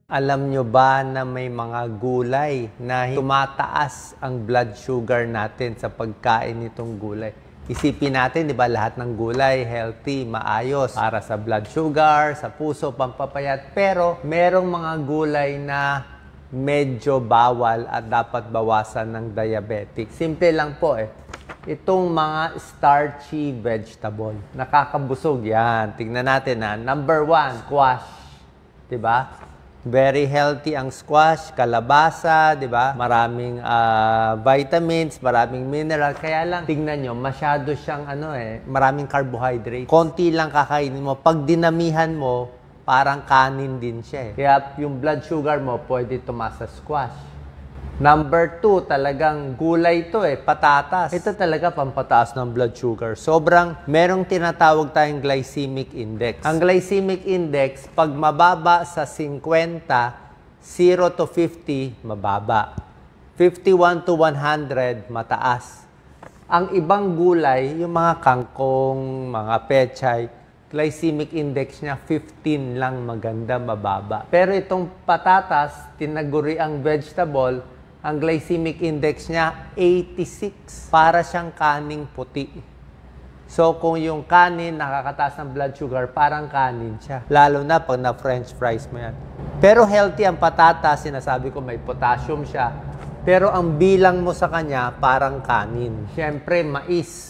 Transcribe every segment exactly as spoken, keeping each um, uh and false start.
Alam nyo ba na may mga gulay na tumataas ang blood sugar natin sa pagkain nitong gulay? Isipin natin, di ba, lahat ng gulay, healthy, maayos, para sa blood sugar, sa puso, pampapayat. Pero merong mga gulay na medyo bawal at dapat bawasan ng diabetic. Simple lang po eh. Itong mga starchy vegetable. Nakakabusog yan. Tignan natin ha. Number one, squash. Di ba? Very healthy ang squash, kalabasa, di ba? Maraming uh, vitamins, maraming mineral. Kaya lang, tingnan nyo, masyado siyang ano eh, maraming carbohydrate. Konti lang kakainin mo. Pag dinamihan mo, parang kanin din siya eh. Kaya yung blood sugar mo, pwede tumaas sa squash. Number two, talagang gulay to eh, patatas. Ito talaga pampataas ng blood sugar. Sobrang, merong tinatawag tayong glycemic index. Ang glycemic index, pag mababa sa fifty, zero to fifty, mababa. fifty-one to one hundred, mataas. Ang ibang gulay, yung mga kangkong, mga pechay, glycemic index niya, fifteen lang, maganda, mababa. Pero itong patatas, tinaguri ang vegetable, ang glycemic index niya, eighty-six. Para siyang kaning puti. So, kung yung kanin nakakataas ng blood sugar, parang kanin siya. Lalo na pag na-french fries mo yan. Pero healthy ang patatas, sinasabi ko may potassium siya. Pero ang bilang mo sa kanya, parang kanin. Siyempre, mais.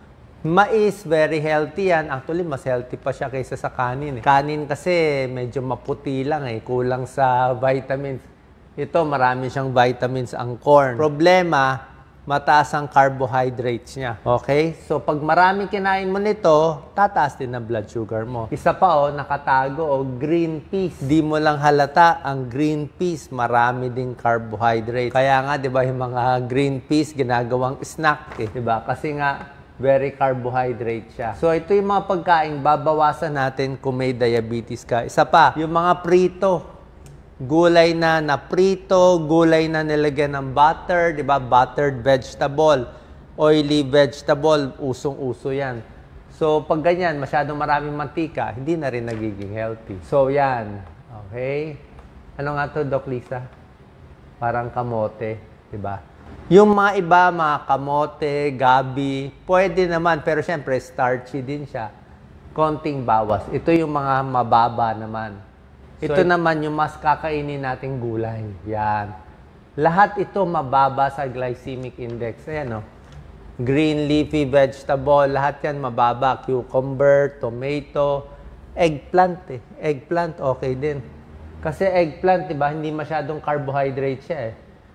Mais, very healthy yan. Actually, mas healthy pa siya kaysa sa kanin. Eh. Kanin kasi medyo maputi lang eh. Kulang sa vitamins. Ito, marami siyang vitamins ang corn. Problema, mataas ang carbohydrates niya. Okay? So, pag marami kinain mo nito, tataas din ang blood sugar mo. Isa pa, oh, nakatago, oh, green peas. Di mo lang halata, ang green peas, marami ding carbohydrate. Kaya nga, di ba, yung mga green peas, ginagawang snack, eh. Di ba? Kasi nga, very carbohydrate siya. So, ito yung mga pagkain, babawasan natin kung may diabetes ka. Isa pa, yung mga prito. Gulay na naprito, gulay na nilagyan ng butter, di ba? Buttered vegetable, oily vegetable, usong-uso yan. So, pag ganyan, masyadong maraming mantika, hindi na rin nagiging healthy. So, yan. Okay? Ano nga to, Doc Lisa? Parang kamote, di ba? Yung mga iba, mga kamote, gabi, pwede naman, pero syempre, starchy din siya. Konting bawas. Ito yung mga mababa naman. Ito so, naman yung mas kakainin nating gulay. Yan. Lahat ito mababa sa glycemic index. Ayan o. Green leafy vegetable, lahat yan mababa. Cucumber, tomato, eggplant eh. Eggplant, okay din. Kasi eggplant, diba, hindi masyadong carbohydrate siya eh.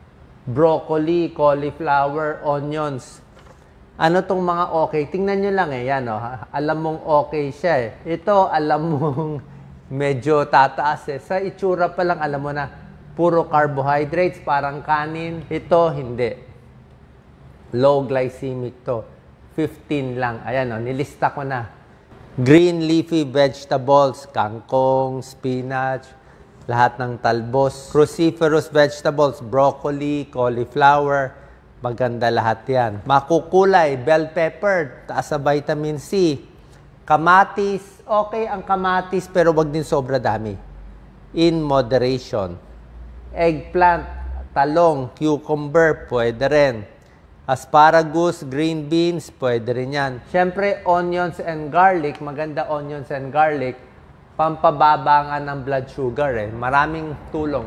Broccoli, cauliflower, onions. Ano tong mga okay? Tingnan nyo lang eh. Yan o. Alam mong okay siya eh. Ito, alam mong medyo tataas eh. Sa itsura pa lang, alam mo na, puro carbohydrates, parang kanin. Ito, hindi. Low glycemic to. fifteen lang. Ayan o, nilista ko na. Green leafy vegetables, kangkong, spinach, lahat ng talbos. Cruciferous vegetables, broccoli, cauliflower, maganda lahat yan. Makukulay, bell pepper, taas sa vitamin C. Kamatis, okay ang kamatis pero wag din sobra dami. In moderation. Eggplant, talong, cucumber, pwede rin. Asparagus, green beans, pwede rin yan. Siyempre, onions and garlic, maganda onions and garlic, pampababa nga ng blood sugar eh. Maraming tulong.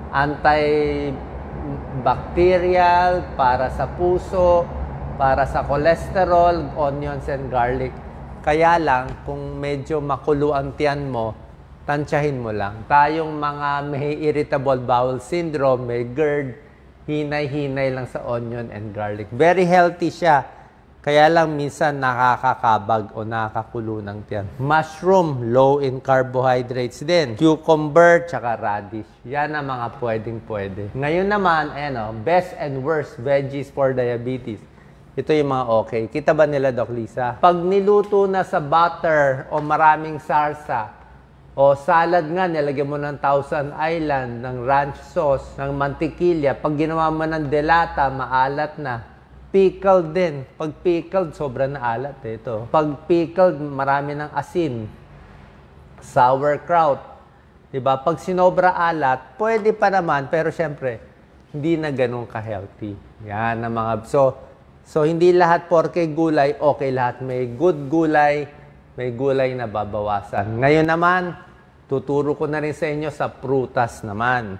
Antibacterial, para sa puso, para sa cholesterol, onions and garlic. Kaya lang, kung medyo makulo ang tiyan mo, tansyahin mo lang. Tayong mga may irritable bowel syndrome, may GERD, hinay-hinay lang sa onion and garlic. Very healthy siya. Kaya lang minsan nakakakabag o nakakakulo ng tiyan. Mushroom, low in carbohydrates din. Cucumber, tsaka radish. Yan ang mga pwedeng-pwede. Ngayon naman, ayan o, best and worst veggies for diabetes. Ito yung mga okay. Kita ba nila, Doc Lisa? Pag niluto na sa butter o maraming sarsa, o salad nga, nilagyan mo ng Thousand Island, ng ranch sauce, ng mantikilya. Pag ginawa mo ng delata, maalat na. Pickled din. Pag pickled, sobrang na alat eh, ito. Pag pickled, marami ng asin. Sauerkraut. Diba? Pag sinobra alat, pwede pa naman, pero syempre, hindi na ganun ka-healthy. Yan ang mga... So, so, hindi lahat porke gulay, okay lahat. May good gulay, may gulay na babawasan. Ngayon naman, tuturo ko na rin sa inyo sa prutas naman.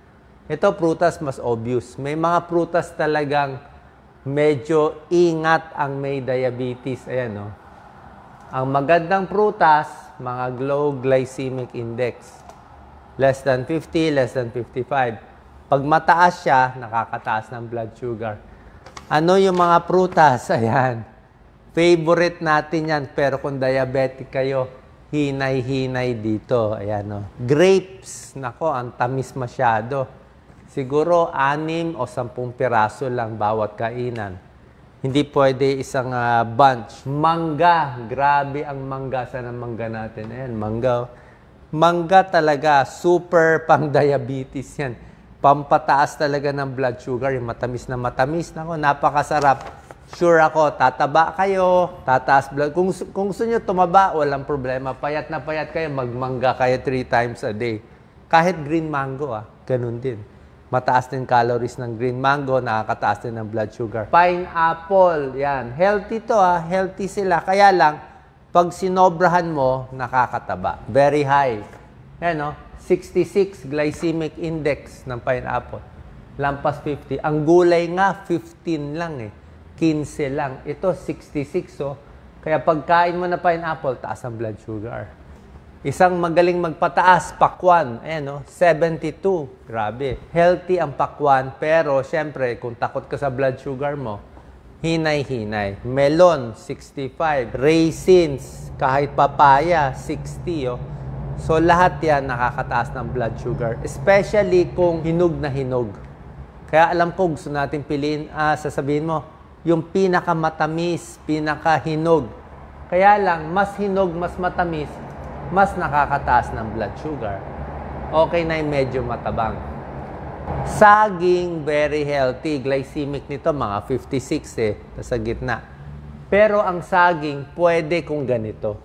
Ito, prutas mas obvious. May mga prutas talagang medyo ingat ang may diabetes. Ayan, no? Ang magandang prutas, mga low glycemic index. Less than fifty, less than fifty-five. Pag mataas siya, nakakataas ng blood sugar. Ano yung mga prutas? Ayan. Favorite natin yan. Pero kung diabetic kayo, hinay-hinay dito. Ayan, no? Grapes. Nako, ang tamis masyado. Siguro, anim o sampung piraso lang bawat kainan. Hindi pwede isang uh, bunch. Mangga. Grabe ang mangga. Saan ang mangga natin? Ayan, mangga. Mangga talaga, super pang-diabetes yan. Pampataas talaga ng blood sugar, yung matamis na matamis. Nako, napakasarap. Sure ako, tataba kayo, tataas blood. Kung, kung gusto nyo tumaba, walang problema. Payat na payat kayo, magmangga kayo three times a day. Kahit green mango, ah, ganun din. Mataas din calories ng green mango, nakakataas din ng blood sugar. Pineapple, yan. Healthy to, ah. Healthy sila. Kaya lang, pag sinobrahan mo, nakakataba. Very high. Yan, no? sixty-six glycemic index ng pineapple. Lampas fifty. Ang gulay nga, fifteen lang eh. quinze lang. Ito, sixty-six, oh. Kaya pagkain mo na pineapple, taas ang blood sugar. Isang magaling magpataas, pakwan. Ayan, no? seventy-two. Grabe. Healthy ang pakwan, pero syempre, kung takot ka sa blood sugar mo, hinay-hinay. Melon, sixty-five. Raisins, kahit papaya, sixty. Oh. So, lahat yan nakakataas ng blood sugar. Especially kung hinog na hinog. Kaya alam ko, gusto natin piliin, ah, sasabihin mo, yung pinakamatamis, pinakahinog. Kaya lang, mas hinog, mas matamis, mas nakakataas ng blood sugar. Okay na yung medyo matabang. Saging, very healthy. Glycemic nito, mga fifty-six eh, sa gitna. Pero ang saging, pwede kung ganito.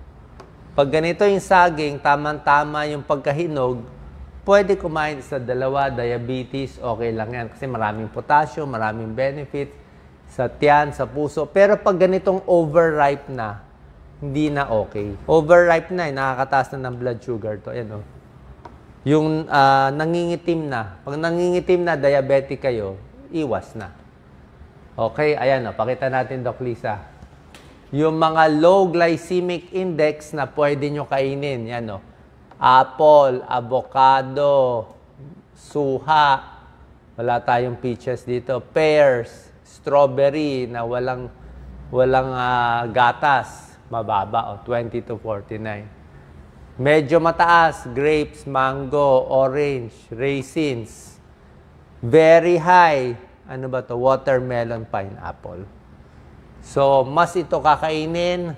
Pag ganito yung saging, tamang-tama yung pagkahinog, pwede kumain sa dalawa, diabetes, okay lang yan. Kasi maraming potassium, maraming benefits sa tiyan, sa puso. Pero pag ganitong overripe na, hindi na okay. Overripe na, eh, nakakataas na ng blood sugar to. Ayan, oh. Yung uh, nangingitim na. Pag nangingitim na, diabetic kayo, iwas na. Okay, ayan o. Pakita natin, Doc Lisa. Yung mga low glycemic index na pwede nyo kainin. Yan o. Apple, avocado, suha. Wala tayong peaches dito. Pears, strawberry na walang, walang uh, gatas. Mababa o. twenty to forty-nine. Medyo mataas, grapes, mango, orange, raisins. Very high, ano ba to? Watermelon, pineapple. So, mas ito kakainin.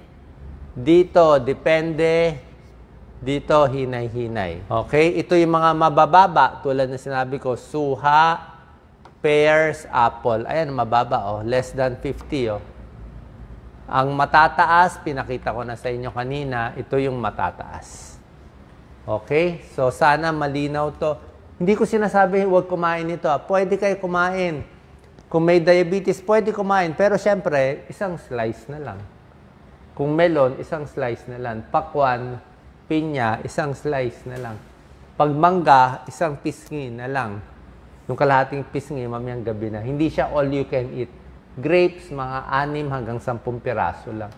Dito, depende. Dito, hinay-hinay. Okay? Ito yung mga mabababa. Tulad na sinabi ko, suha, pears, apple. Ayan, mababa, oh. Less than fifty, oh. Ang matataas, pinakita ko na sa inyo kanina, ito yung matataas. Okay? So, sana malinaw to. Hindi ko sinasabi, huwag kumain nito. Pwede kayo kumain. Kung may diabetes, pwede kumain. Pero, syempre, isang slice na lang. Kung melon, isang slice na lang. Pakwan, pinya, isang slice na lang. Pag mangga, isang pisngi na lang. Yung kalahating pisngi, mamayang gabi na. Hindi siya all you can eat. Grapes, mga anim hanggang sampung piraso lang.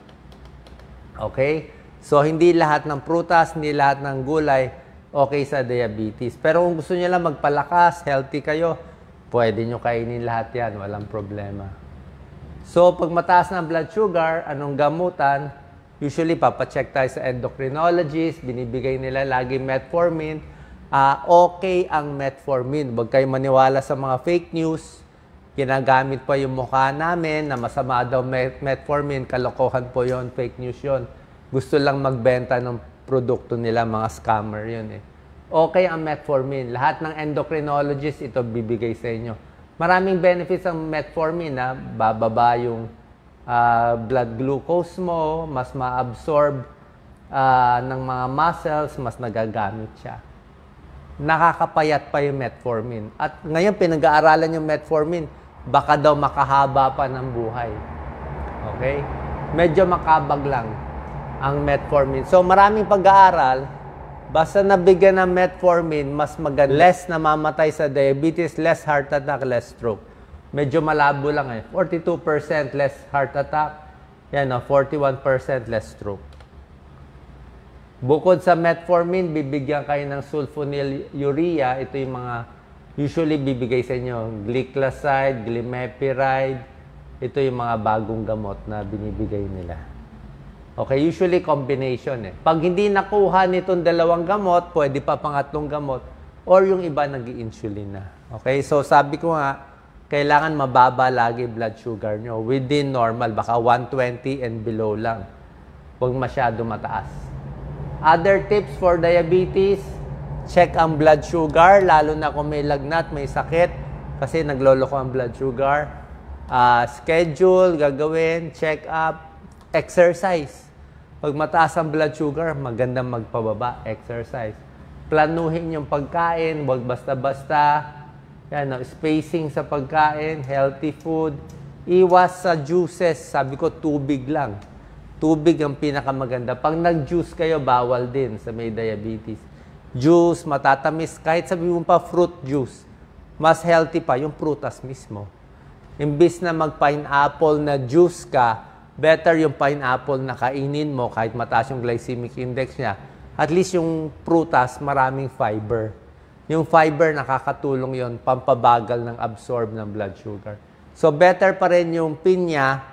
Okay? So, hindi lahat ng prutas, hindi lahat ng gulay, okay sa diabetes. Pero kung gusto niyo lang magpalakas, healthy kayo, pwede nyo kainin lahat yan, walang problema. So, pag mataas ng blood sugar, anong gamutan? Usually, papacheck tayo sa endocrinologist, binibigay nila lagi metformin. Uh, okay ang metformin. Huwag kayo maniwala sa mga fake news. Ginagamit pa yung mukha namin na masama daw met metformin. Kalokohan po yon, fake news yon. Gusto lang magbenta ng produkto nila, mga scammer yun eh. Okay ang metformin. Lahat ng endocrinologist ito bibigay sa inyo. Maraming benefits ang metformin na bababa yung uh, blood glucose mo, mas ma-absorb uh, ng mga muscles, mas nagagamit siya. nakakapayat pa yung metformin. At ngayon, pinag-aaralan yung metformin, baka daw makahaba pa ng buhay. Okay? Medyo makabag lang ang metformin. So, maraming pag-aaral, basta nabigyan ng metformin, mas maganda. Less namamatay sa diabetes, less heart attack, less stroke. Medyo malabo lang eh. forty-two percent less heart attack, yan o, forty-one percent less stroke. Bukod sa metformin, bibigyan kayo ng sulfonylurea. Ito yung mga usually bibigay sa inyo. Glyclazide, glimepiride. Ito yung mga bagong gamot na binibigay nila. Okay, usually combination eh. Pag hindi nakuha nitong dalawang gamot, pwede pa pangatlong gamot. Or yung iba nag-i-insulin na. Okay, so sabi ko nga, kailangan mababa lagi blood sugar nyo. Within normal, baka one twenty and below lang. Huwag masyado mataas. Other tips for diabetes, check ang blood sugar, lalo na kung may lagnat, may sakit, kasi nagloloko ang blood sugar. Uh, schedule, gagawin, check up, exercise. Pag mataas ang blood sugar, magandang magpababa, exercise. Planuhin yung pagkain, huwag basta-basta. Yan, no, spacing sa pagkain, healthy food. Iwas sa juices, sabi ko tubig lang. Tubig ang pinakamaganda. Pag nag-juice kayo, bawal din sa may diabetes. Juice, matatamis, kahit sabi mo pa fruit juice, mas healthy pa yung prutas mismo. Imbis na mag-pineapple na juice ka, better yung pineapple na kainin mo kahit mataas yung glycemic index niya. At least yung prutas, maraming fiber. Yung fiber, nakakatulong yon pampabagal ng absorb ng blood sugar. So, better pa rin yung pinya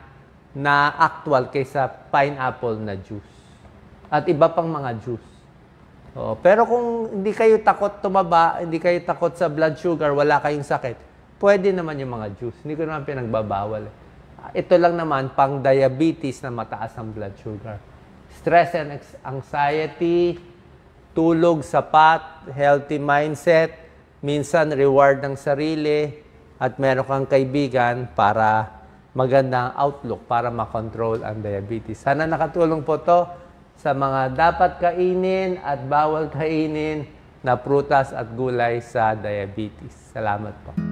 na actual kaysa pineapple na juice. At iba pang mga juice. Oo, pero kung hindi kayo takot tumaba, hindi kayo takot sa blood sugar, wala kayong sakit, pwede naman yung mga juice. Hindi ko naman pinagbabawal. Ito lang naman, pang diabetes na mataas ang blood sugar. Stress and anxiety, tulog, sapat, healthy mindset, minsan reward ng sarili, at meron kang kaibigan para magandang outlook para makontrol ang diabetes. Sana nakatulong po to sa mga dapat kainin at bawal kainin na prutas at gulay sa diabetes. Salamat po.